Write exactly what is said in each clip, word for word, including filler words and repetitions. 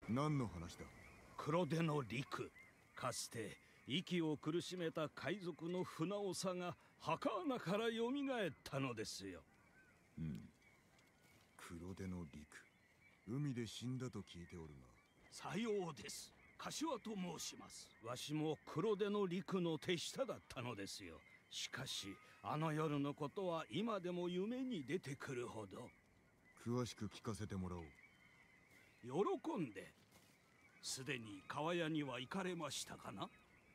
何の話だ？ 黒手の陸。かつて息を苦しめた海賊の船長が墓穴からよみがえったのですよ。 うん。黒手の陸。海で死んだと聞いておるが。 さようです。柏と申します。わしも黒手の陸の手下だったのですよ。しかしあの夜のことは今でも夢に出てくるほど。 詳しく聞かせてもらおう。 喜んで。すでに川屋には行かれましたかな？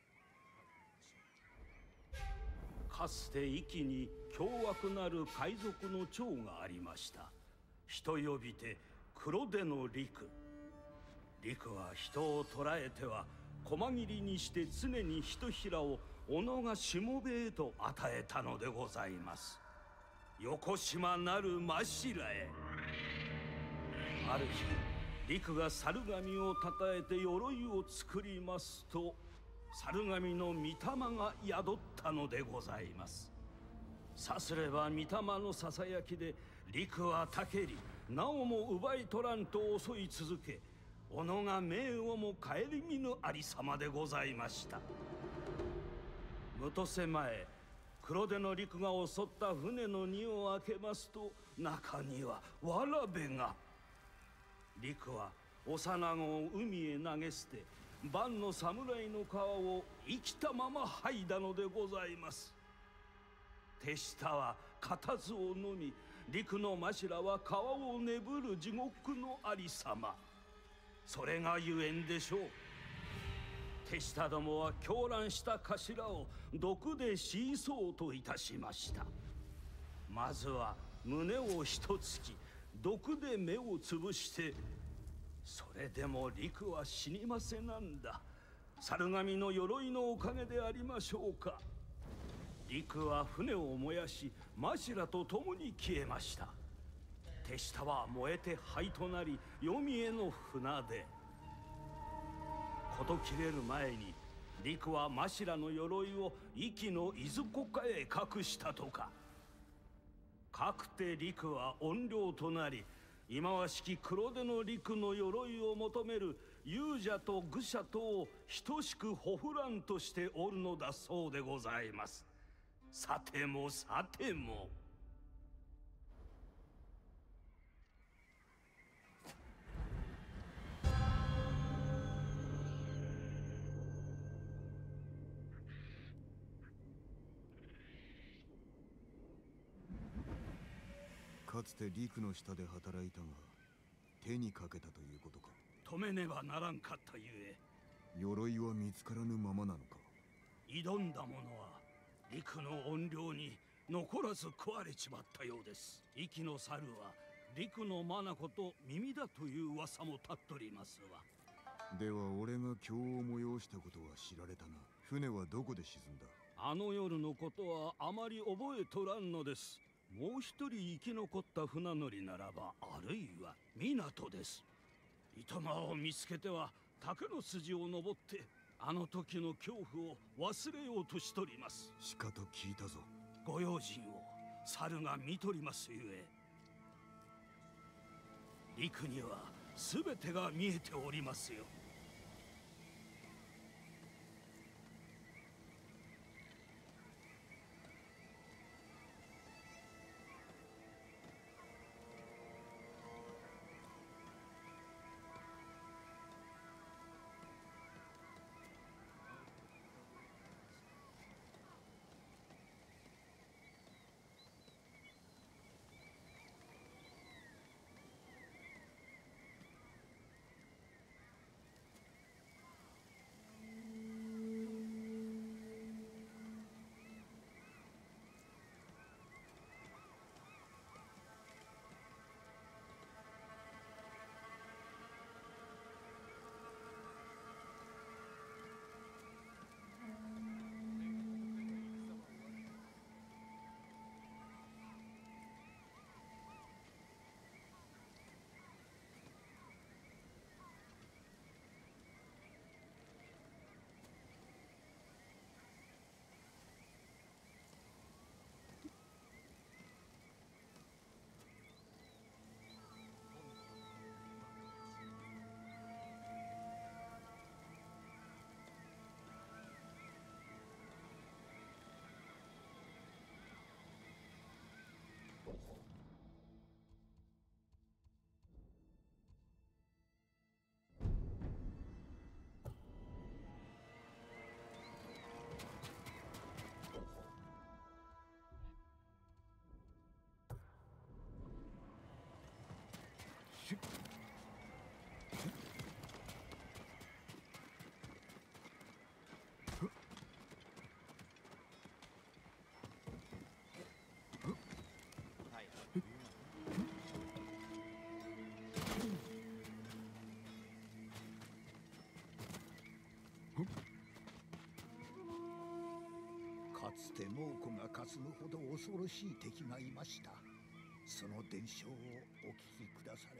かつて壱岐に凶悪なる海賊の長がありました。人呼びて黒手の陸。陸は人を捕らえては細切りにして常にひとひらを己がしもべへと与えたのでございます。横島なる真白へ。ある日陸が猿神をたたえて鎧を作りますと、猿神の御霊が宿ったのでございます。さすれば御霊のささやきで陸はたけり、なおも奪い取らんと襲い続け、己が命をも顧みぬありさまでございました。むとせ前、黒手の陸が襲った船の荷を開けますと、中にはわらべが。陸は幼子を海へ投げ捨て、万の侍の皮を生きたまま剥いだのでございます。手下は固唾を飲み、陸の頭は皮を眠る地獄のありさま。それがゆえんでしょう。手下どもは狂乱した頭を毒で死そうといたしました。まずは胸を一突き、毒で目をつぶして、それでも陸は死にませなんだ。猿神の鎧のおかげでありましょうか。陸は船を燃やし、マシラと共に消えました。手下は燃えて灰となり、黄泉への船出。事切れる前に陸はマシラの鎧を壱岐の伊豆国家へ隠したとか。かくて陸は怨霊となり、忌まわしき黒手の陸の鎧を求める勇者と愚者とを等しくほふらんとしておるのだそうでございます。さてもさても。 かつて陸の下で働いたが手にかけたということか。 止めねばならんかったゆえ。 鎧は見つからぬままなのか。 挑んだ者は陸の怨霊に残らず食われちまったようです。壱岐の猿は陸の眼と耳だという噂も立っとりますわ。 では俺が今日を催したことは知られたな。船はどこで沈んだ？ あの夜のことはあまり覚えとらんのです。もう一人生き残った船乗りならば、あるいは港です。糸間を見つけては竹の筋を登ってあの時の恐怖を忘れようとしとります。 しかと聞いたぞ。 ご用心を猿が見とりますゆえ。陸には全てが見えておりますよ。 つて猛虎がかすむほど恐ろしい敵がいました。その伝承をお聞きくだされ。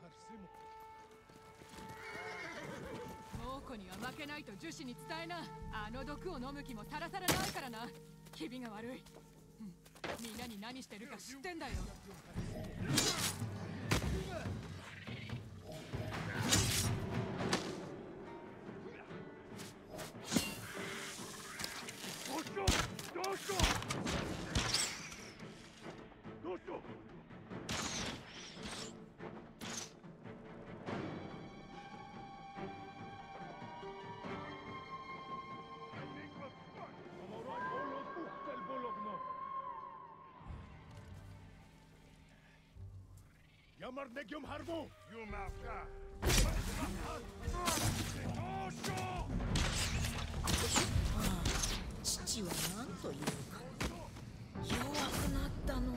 猛虎には負けないと樹脂に伝えな。あの毒を飲む気もさらさらないからな。気味が悪い、うん、みんなに何してるか知ってんだよ。 Jamar negium harbo! Jumavka! 父は何というか弱くなったの。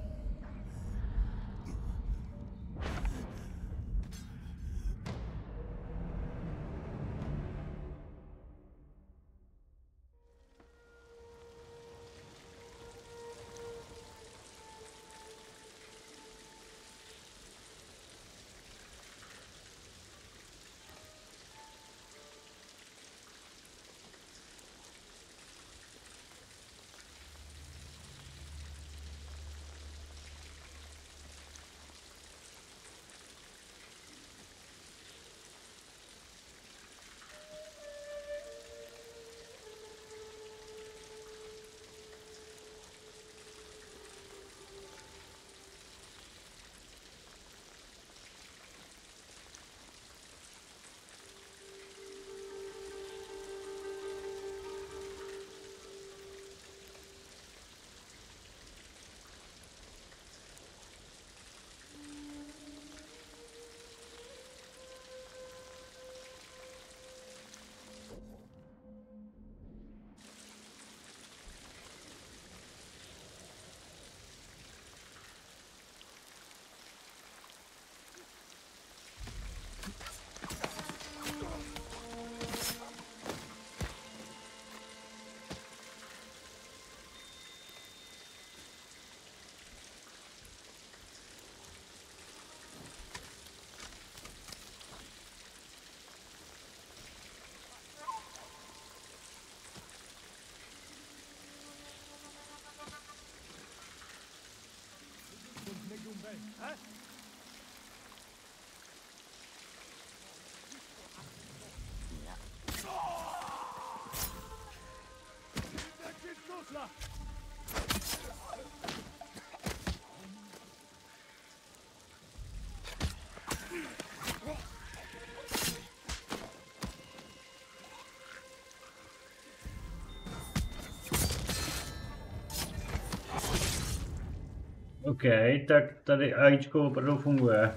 OK, tak tady AIčko opravdu funguje.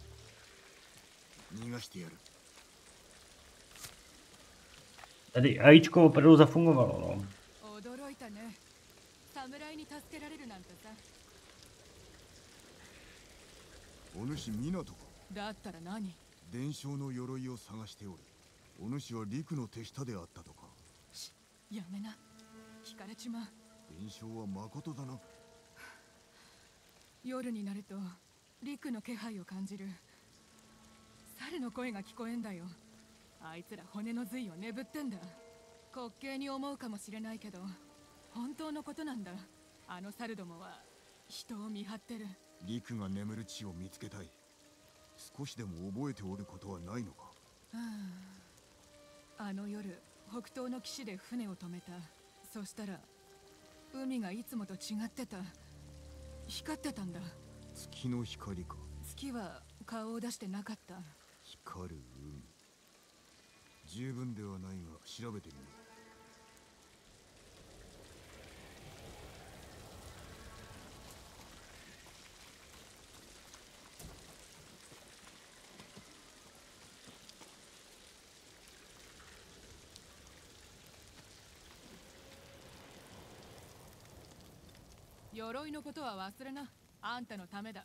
逃がしてやる。 Tady AIčko opravdu zafungovalo, no. 驚いたね。侍に助けられるなんてさ。 お主湊か。 だったら何？ 伝承の鎧を探しておる。お主は陸の手下であったとか。 し、やめな。聞かれちまう。 伝承は誠だな。 夜になると陸の気配を感じる。猿の声が聞こえんだよ。あいつら骨の髄を眠ってんだ。滑稽に思うかもしれないけど本当のことなんだ。あの猿どもは人を見張ってる。 陸が眠る地を見つけたい。少しでも覚えておることはないのか。 あの夜北東の岸で船を止めた。そしたら海がいつもと違ってた。光ってたんだ。 月の光か。 月は顔を出してなかった。 光る海。十分ではないが調べてみよう。 鎧のことは忘れな。あんたのためだ。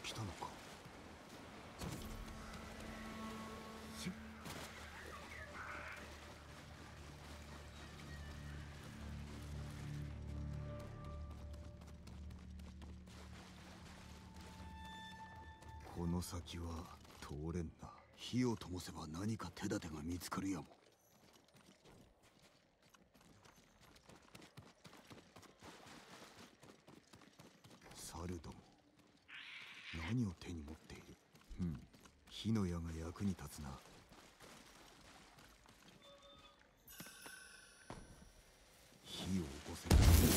来たのか。この先は通れんな。火を灯せば何か手立てが見つかるやも。猿ども、何を手に持っている。うん、火の矢が役に立つな。火を起こせ。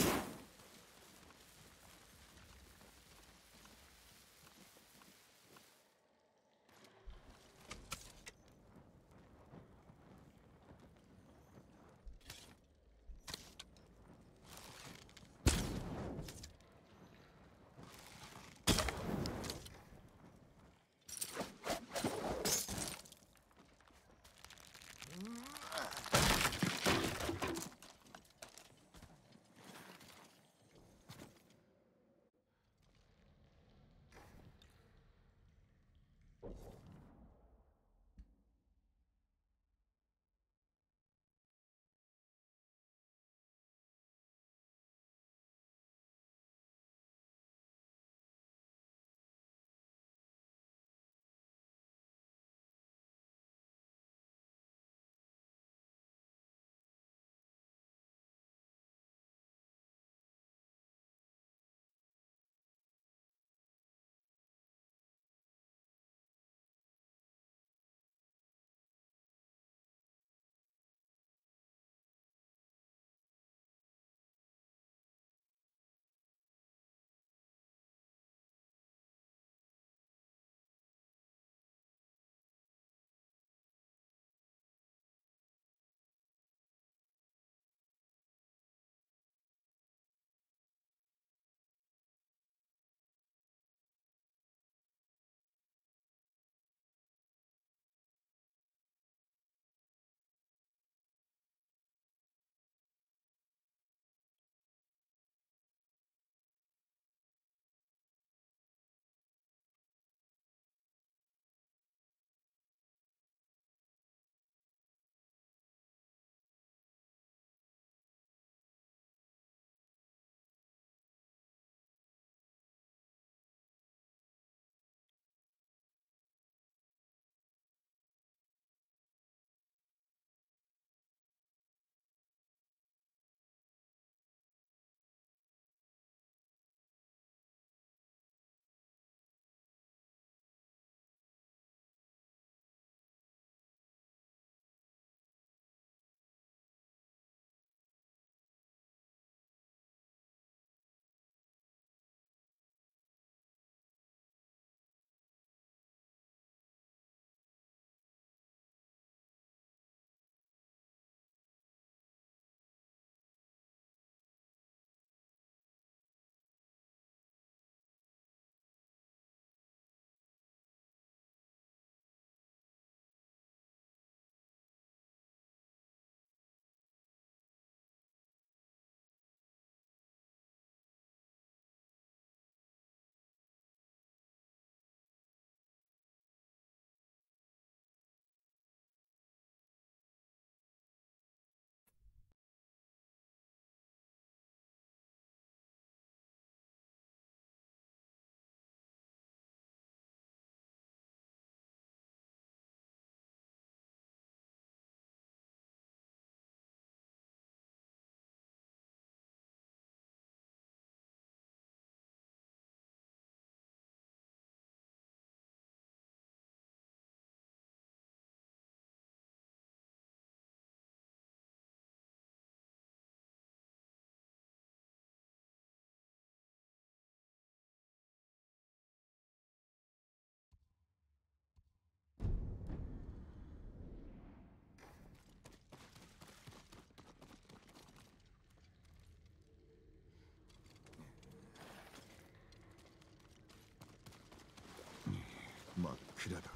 真っ暗だ。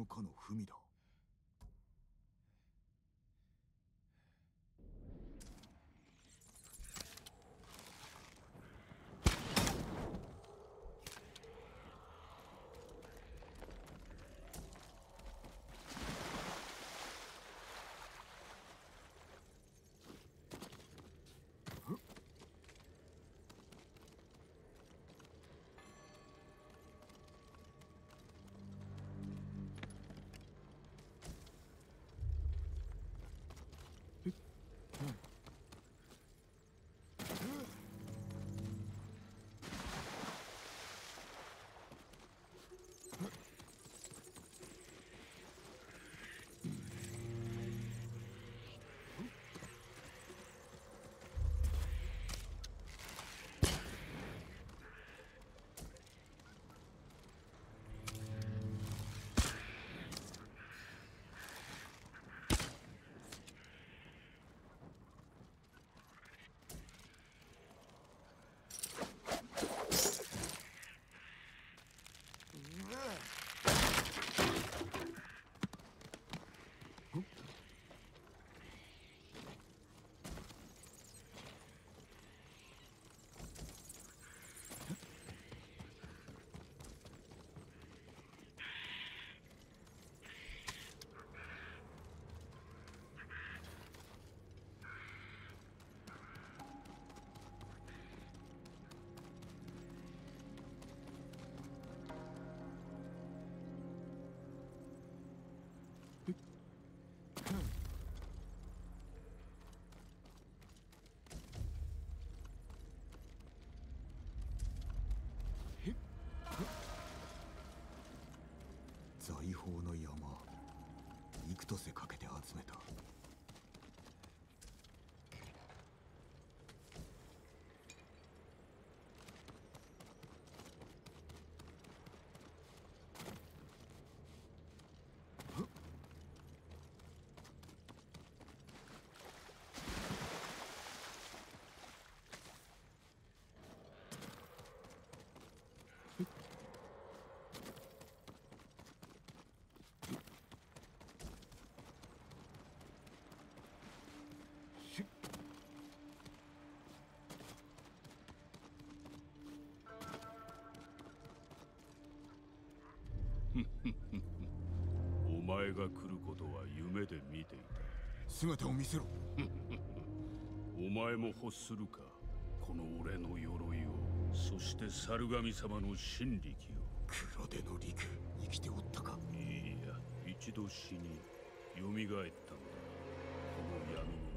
者かの文だ。財宝の山、幾年かけて集めた。 お前が来ることは夢で見ていた。 姿を見せろ。 お前も欲するか、この俺の鎧を、そして猿神様の神力を。 黒手の陸、生きておったか。 いいや、一度死に蘇ったんだ、この闇の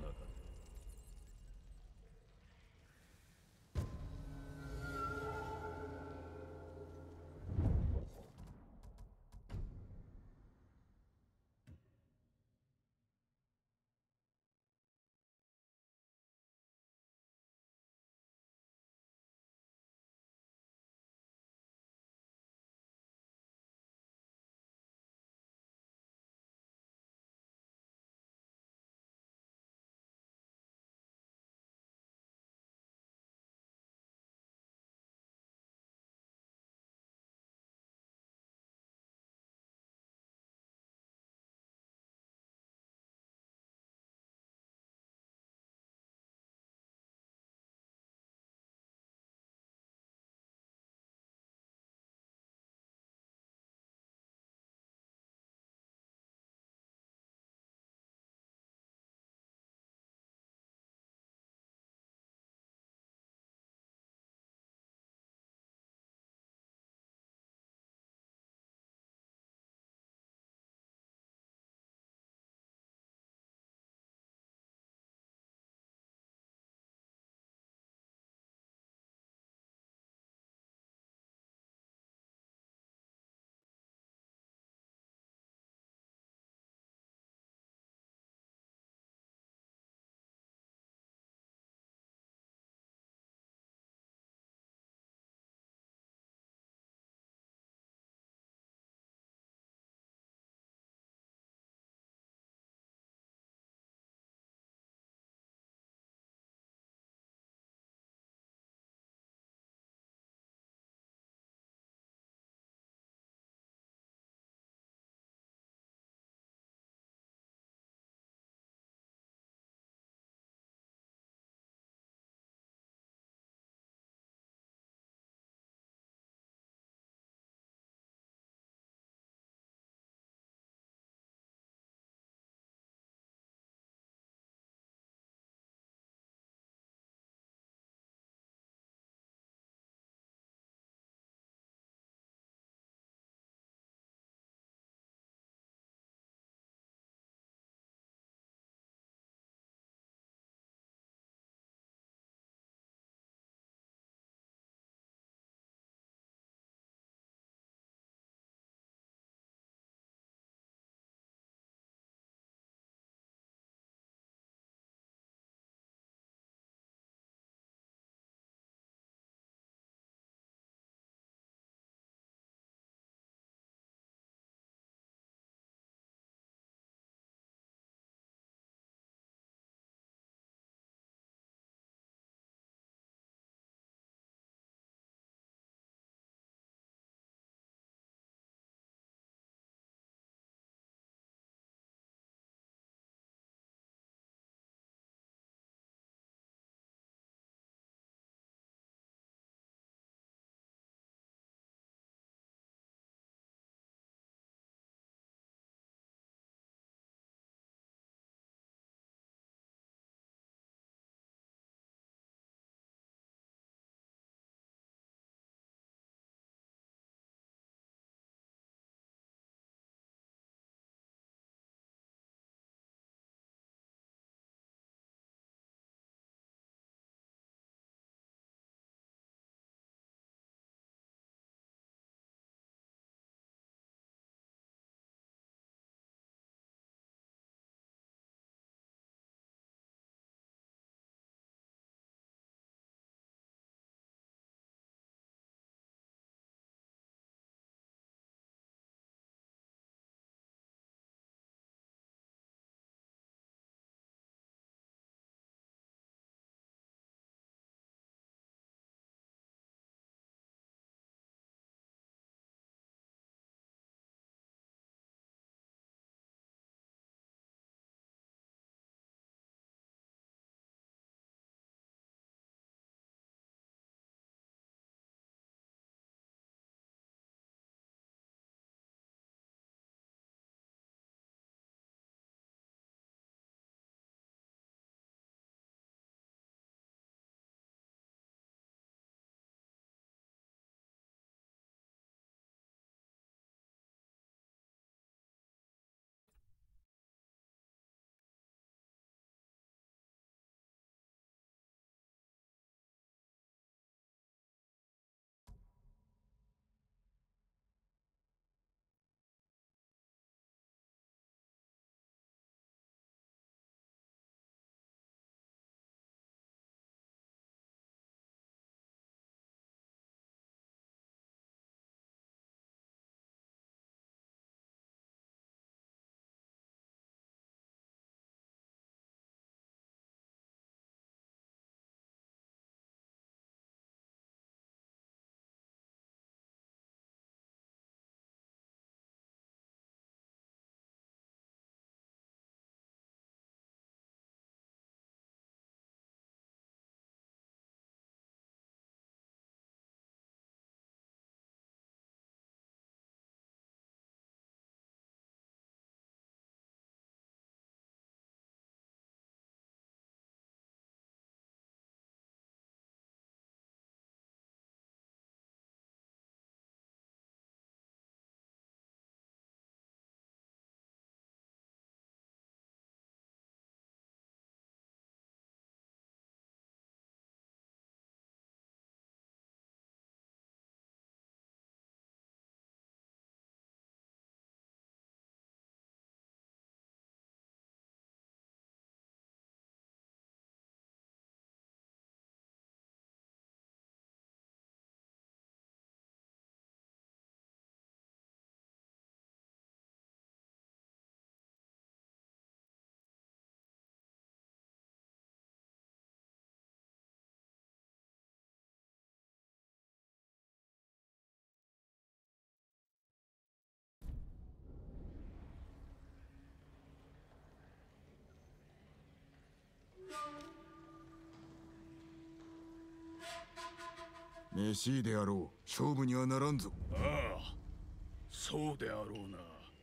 めしいであろう。勝負にはならんぞ。 ああ、そうであろうな。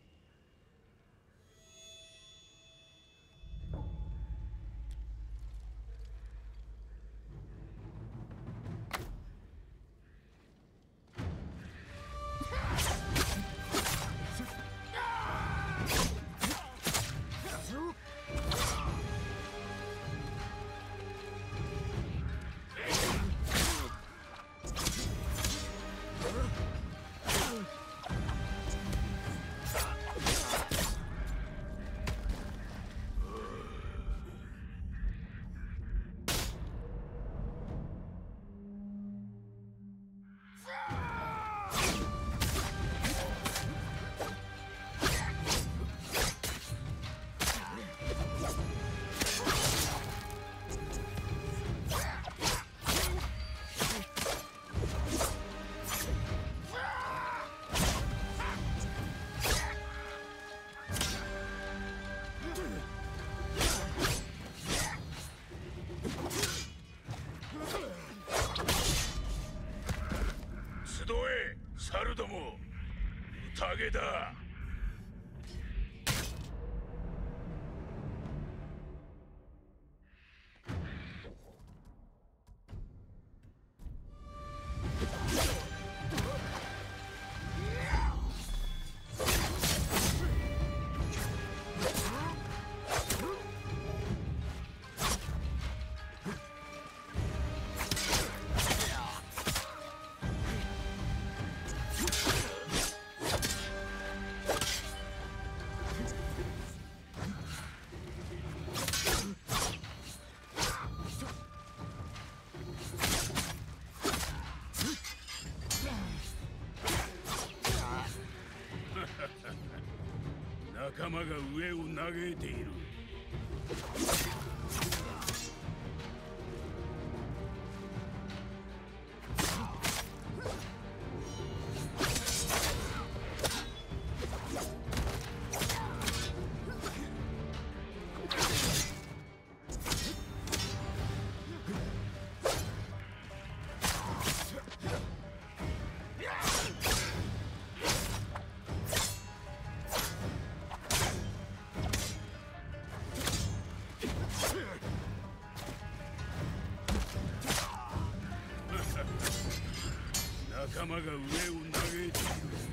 猿ども、宴だ。仲間が上を嘆いている。仲間が上を嘆いている。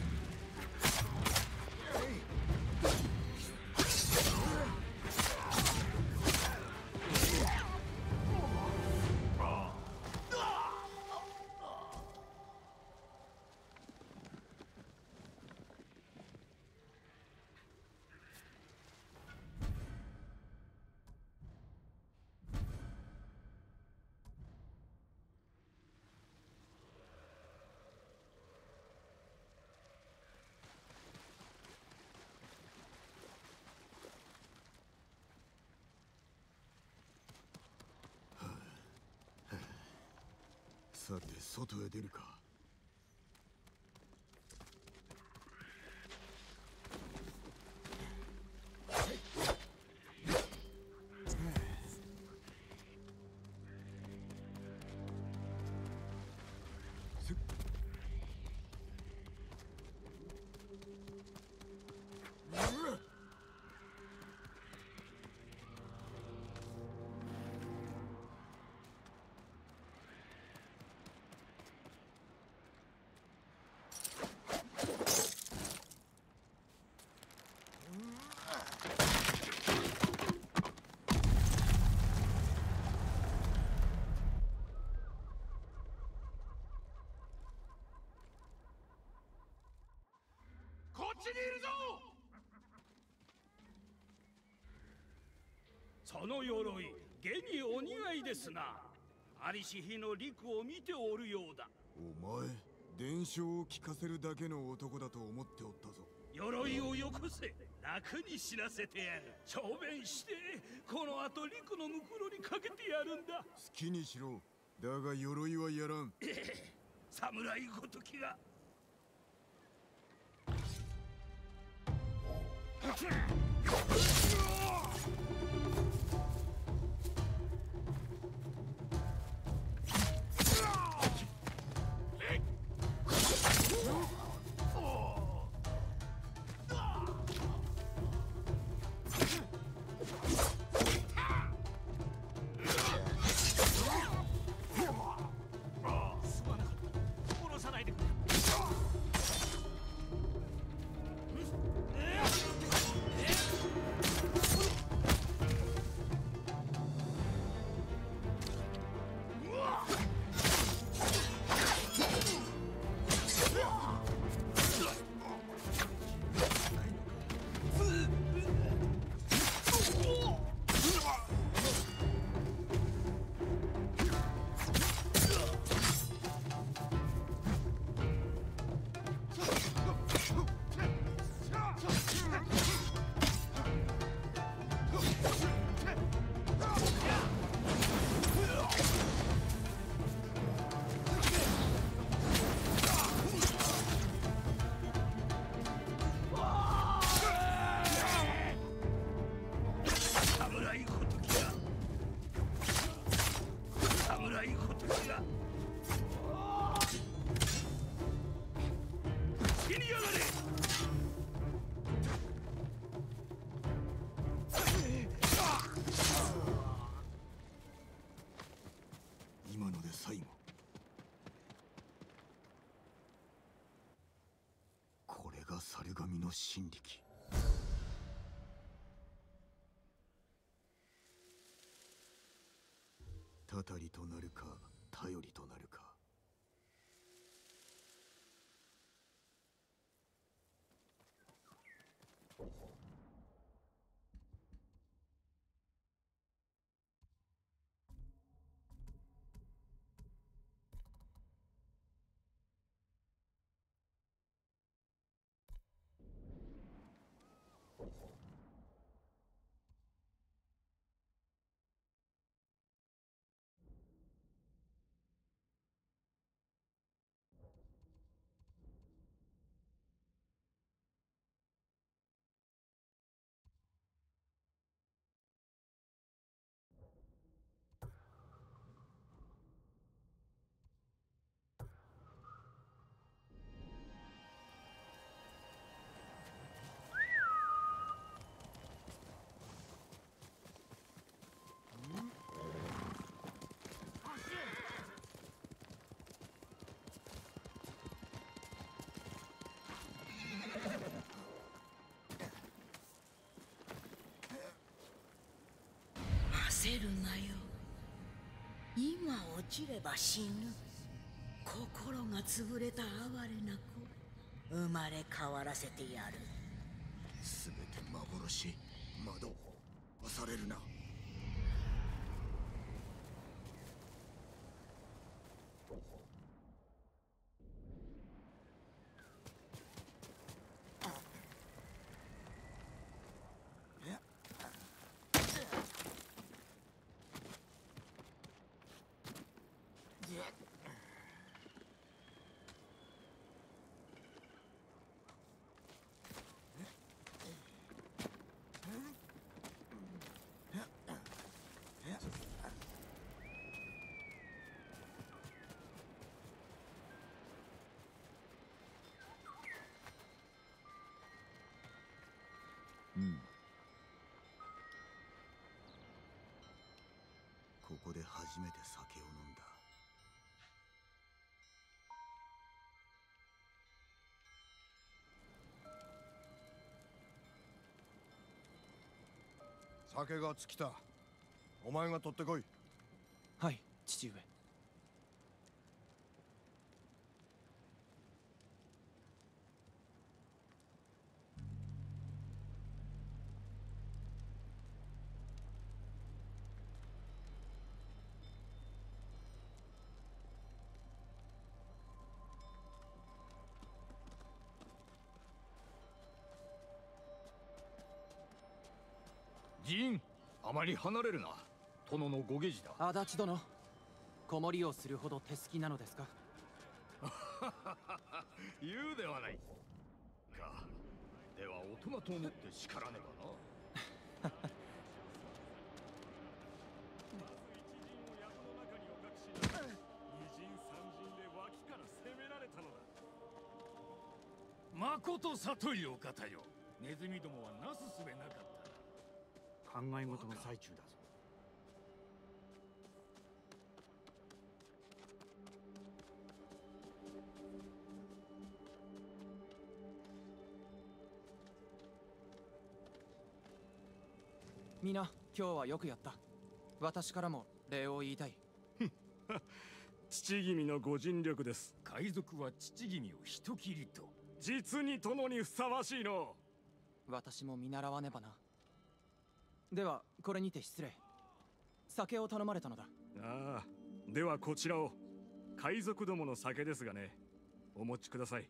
さて外へ出るか。 こっちにいるぞ。その鎧、現にお似合いですな。在りし日の陸を見ておるようだ。 お前、伝承を聞かせるだけの男だと思っておったぞ。 鎧をよこせ。楽に死なせてやる。小便してこの後陸のムクロにかけてやるんだ。 好きにしろ。だが鎧はやらん。 侍ごときが。 の神力。たたりとなるか頼りとなるか。 焦るなよ。今落ちれば死ぬ。心が潰れた哀れな子、生まれ変わらせてやる。 すべて幻。窓押されるな。うん。ここで初めて酒を飲んだ。 酒が尽きた。お前が取ってこい。 はい、父上。 議員、あまり離れるな。殿のご下事だ。 足立殿、子守りをするほど手すきなのですか？ 言うではないか。では大人と思って叱らねばな。 まこと里いお方よ。ネズミどもはなすすべなかった。考え事の最中だぞ。 みな、今日はよくやった。私からも礼を言いたい。 父君のご尽力です。 海賊は父君を人斬りと。 実に殿にふさわしいの。 私も見習わねばな。ではこれにて失礼。酒を頼まれたのだ。 ああ、ではこちらを。海賊どもの酒ですがね、お持ちください。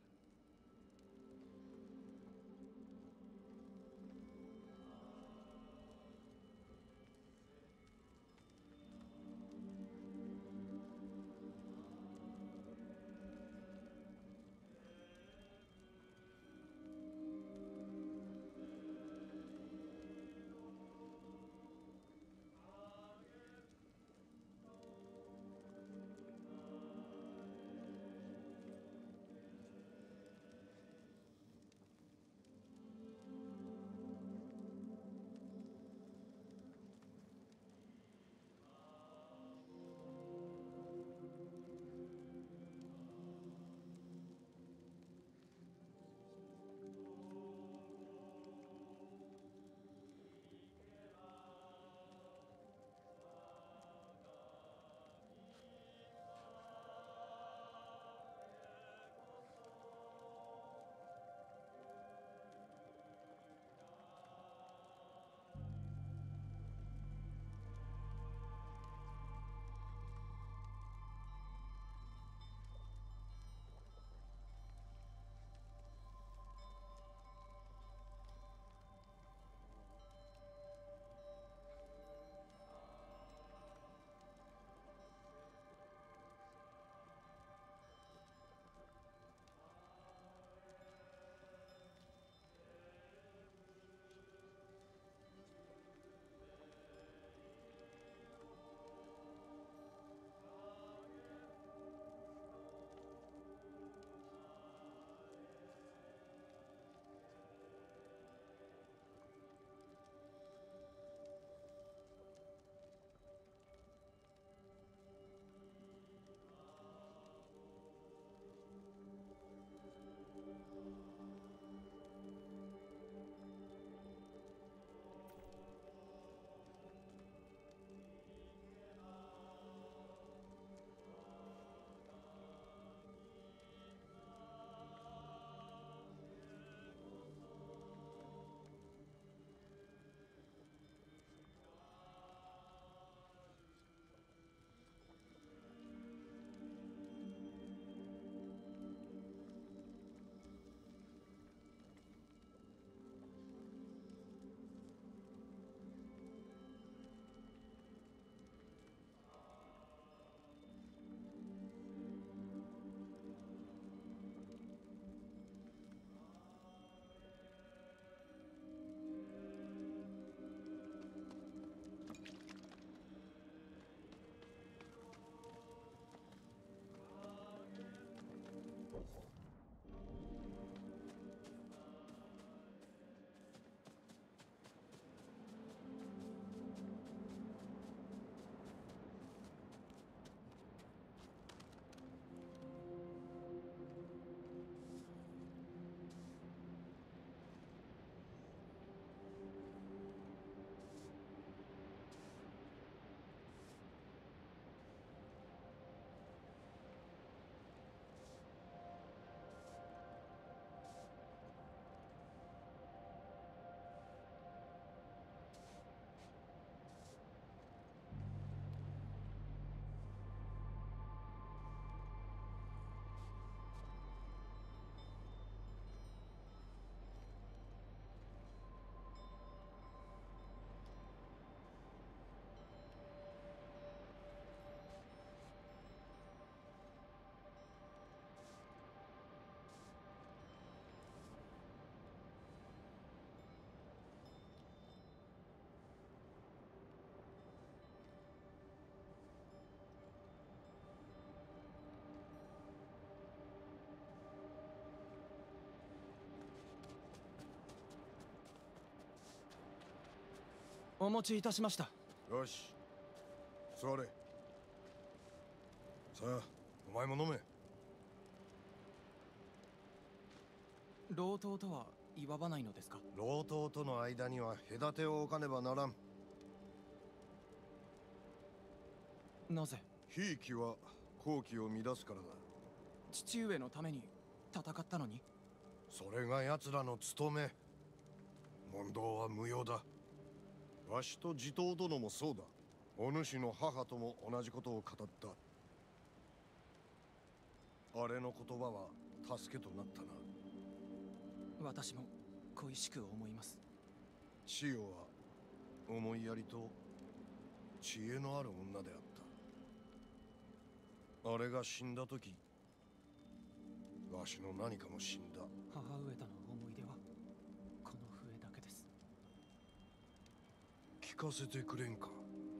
お持ちいたしました。 よし座れ。さあお前も飲め。 老頭とは祝わないのですか？ 老頭との間には隔てを置かねばならん。 なぜ？ ひいきは好機を乱すからだ。 父上のために戦ったのに？ それが奴らの務め。問答は無用だ。わしと地頭殿もそうだ。お主の母とも同じことを語った。あれの言葉は助けとなったな。 私も恋しく思います。 千代は思いやりと知恵のある女であった。あれが死んだ時、わしの何かも死んだ。 母上との思い出はこの笛だけです。 聞かせてくれんか。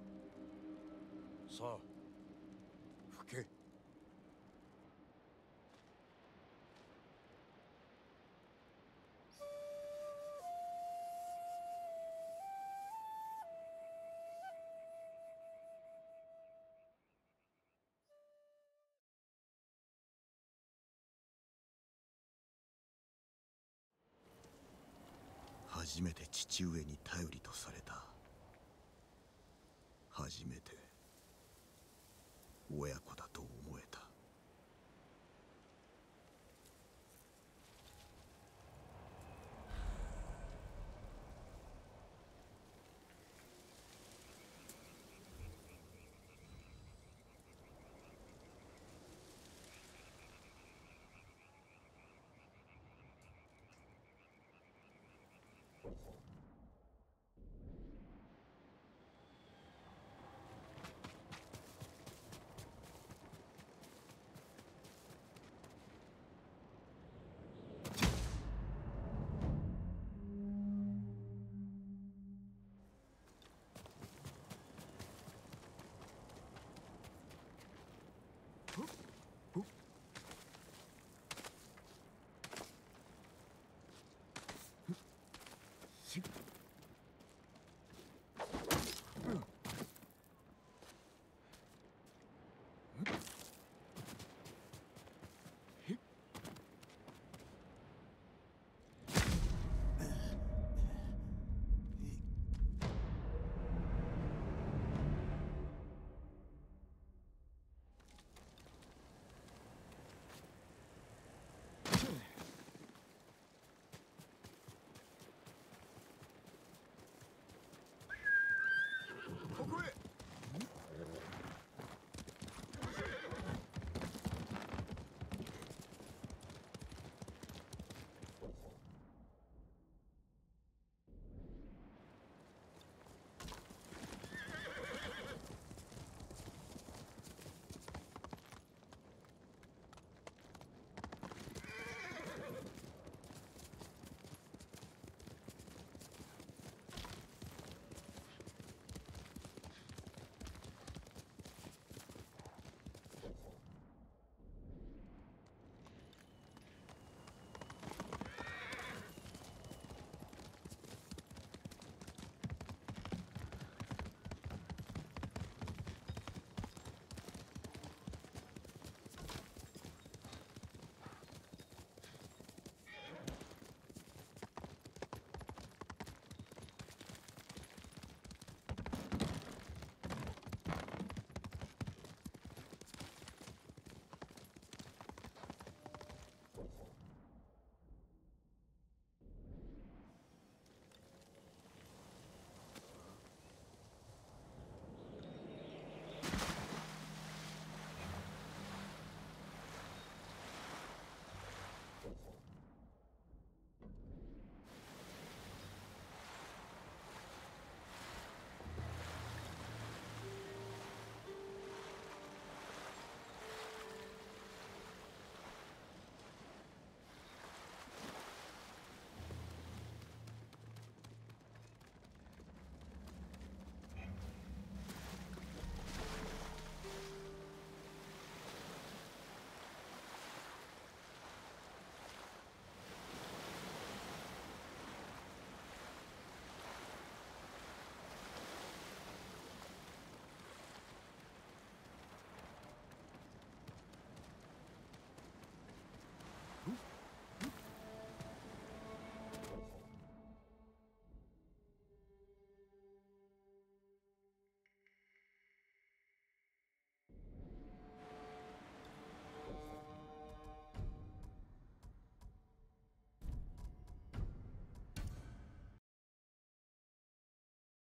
さあ吹け。 初めて父上に頼りとされた。初めて親子だと思えた。